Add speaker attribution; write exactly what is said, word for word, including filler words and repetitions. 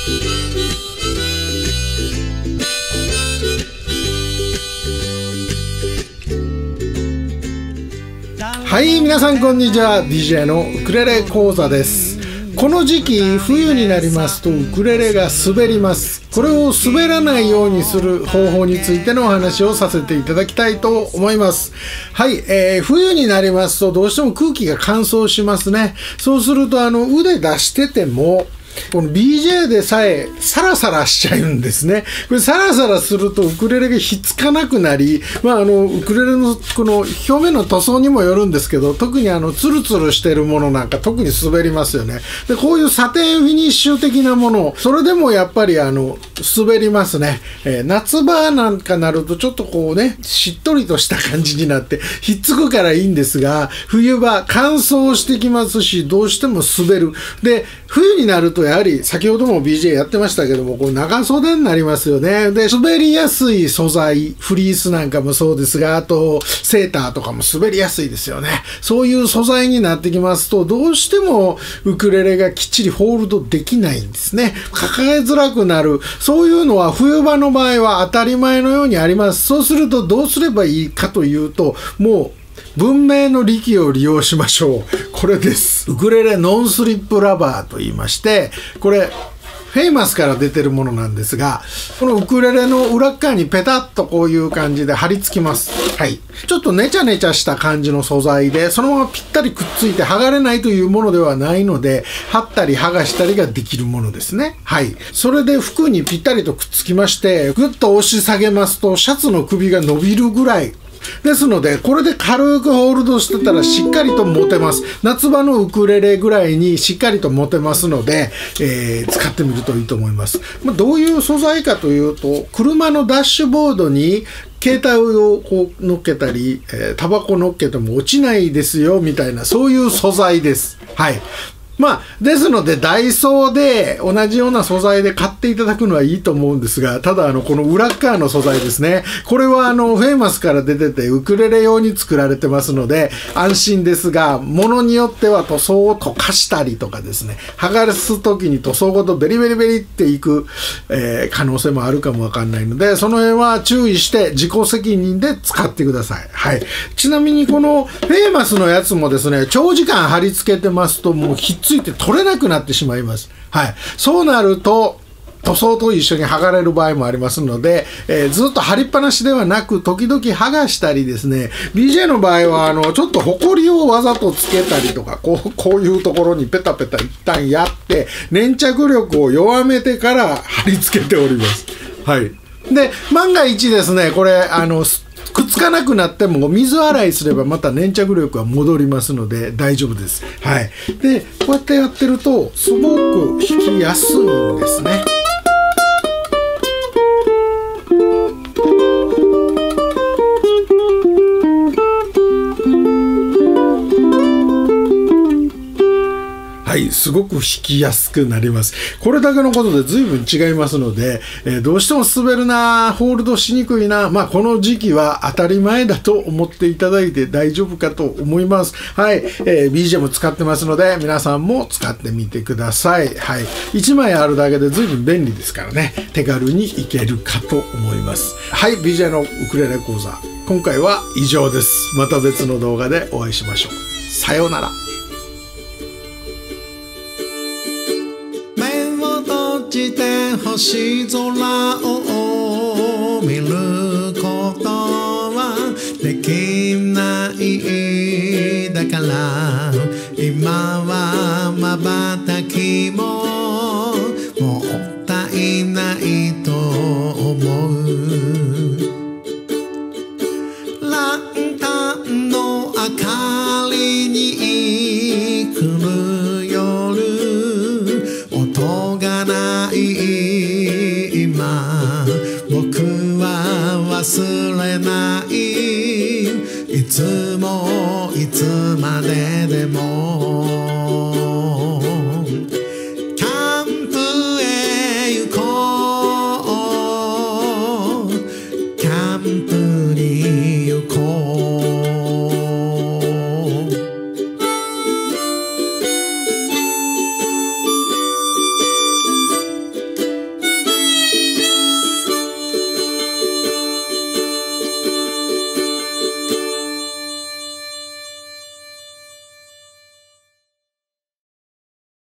Speaker 1: はい、皆さんこんにちは。 ディージェー のウクレレ講座です。この時期冬になりますとウクレレが滑ります。これを滑らないようにする方法についてのお話をさせていただきたいと思います。はい、えー、冬になりますとどうしても空気が乾燥しますね。そうするとあの腕出しててもこの ビージェー でさえサラサラしちゃうんですね。これサラサラするとウクレレがひっつかなくなり、まあ、あのウクレレのこの表面の塗装にもよるんですけど、特にあのツルツルしてるものなんか特に滑りますよね。でこういうサテンフィニッシュ的なもの、それでもやっぱりあの滑りますね。えー、夏場なんかなるとちょっとこうねしっとりとした感じになってひっつくからいいんですが、冬場乾燥してきますしどうしても滑る。で冬になるとやはり先ほども ビージェー やってましたけども、こう長袖になりますよね。で滑りやすい素材、フリースなんかもそうですが、あとセーターとかも滑りやすいですよね。そういう素材になってきますとどうしてもウクレレがきっちりホールドできないんですね。抱えづらくなる、そういうのは冬場の場合は当たり前のようにあります。そうするとどうすればいいかというと、もう文明の利器を利用しましょう。これです。ウクレレノンスリップラバーと言いまして、これフェイマスから出てるものなんですが、このウクレレの裏側にペタッとこういう感じで貼り付きます。はい。ちょっとネチャネチャした感じの素材で、そのままぴったりくっついて剥がれないというものではないので、貼ったり剥がしたりができるものですね。はい。それで服にぴったりとくっつきまして、ぐっと押し下げますとシャツの首が伸びるぐらいですので、これで軽くホールドしてたらしっかりと持てます。夏場のウクレレぐらいにしっかりと持てますので、えー、使ってみるといいと思います。まあ、どういう素材かというと、車のダッシュボードに携帯をこう乗っけたり、えー、タバコ乗っけても落ちないですよみたいな、そういう素材です。はい。まあ、ですのでダイソーで同じような素材で買っていただくのはいいと思うんですが、ただあのこの裏側の素材ですね、これはあのフェイマスから出ててウクレレ用に作られてますので安心ですが、ものによっては塗装を溶かしたりとかですね、剥がす時に塗装ごとベリベリベリっていく、えー、可能性もあるかもわかんないので、その辺は注意して自己責任で使ってください。はい。ちなみにこのフェイマスのやつもですね、長時間貼り付けてますともうひっついて取れなくなってしまいます。はい。そうなると塗装と一緒に剥がれる場合もありますので、えー、ずっと貼りっぱなしではなく時々剥がしたりですね、 ビージェー の場合はあのちょっとホコリをわざとつけたりとか、こう、こういうところにペタペタ一旦やって粘着力を弱めてから貼り付けております。はい。で万が一ですね、これあのくっつかなくなっても水洗いすればまた粘着力は戻りますので大丈夫です。はい。でこうやってやってるとすごく弾きやすいんですね。はい、すごく弾きやすくなります。これだけのことで随分違いますので、えー、どうしても滑るな、ホールドしにくいな、まあこの時期は当たり前だと思っていただいて大丈夫かと思います。はい、えー、ビージェー も使ってますので皆さんも使ってみてください。はい、いちまいあるだけで随分便利ですからね、手軽にいけるかと思います。はい、ビージェー のウクレレ講座、今回は以上です。また別の動画でお会いしましょう。さようなら。
Speaker 2: 星空を見ることはできないだから、今は瞬きももったいないと思う。ランタンの明かりに来る夜、音がない今、僕は忘れない、いつ